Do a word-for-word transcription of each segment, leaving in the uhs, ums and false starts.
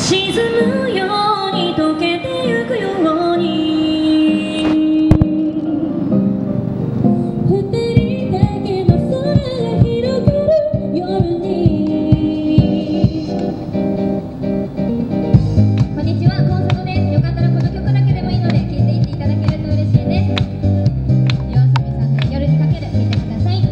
沈むように溶けてゆくように二人だけの空が広がる夜に。こんにちは、コンサートです。よかったらこの曲だけでもいいので聴いていっていただけると嬉しいです。夜遊びさんで夜にかける聴いてください。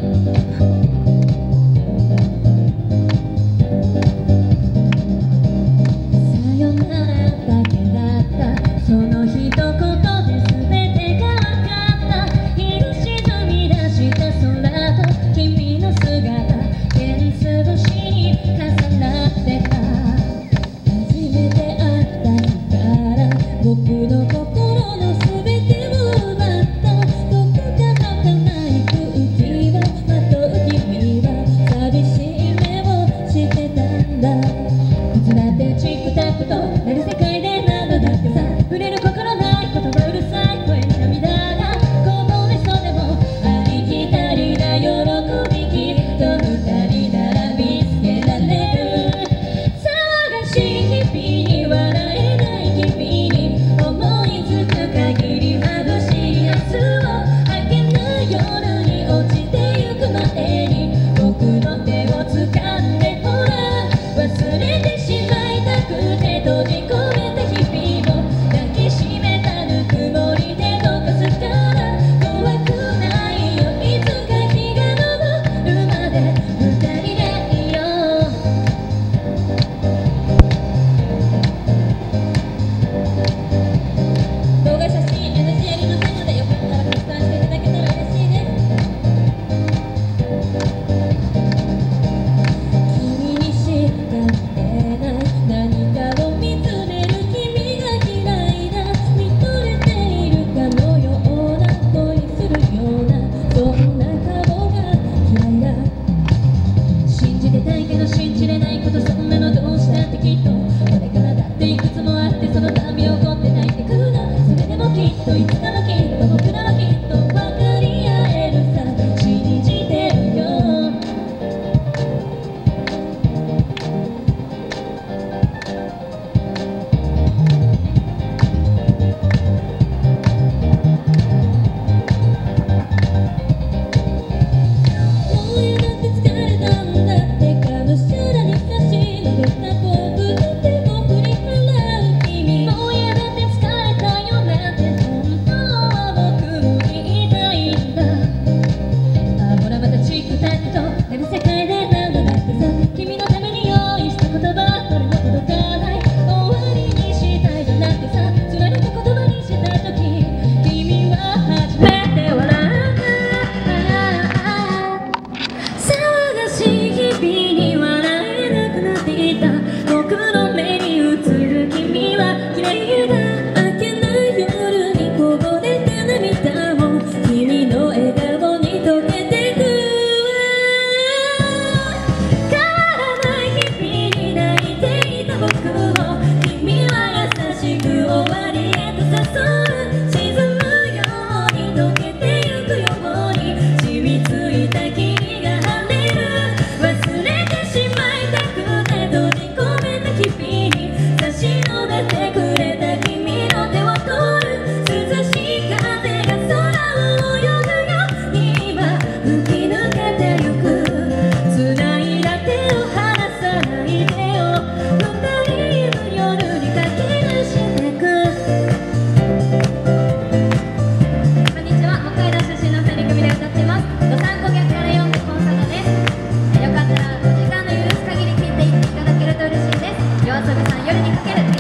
夜にかける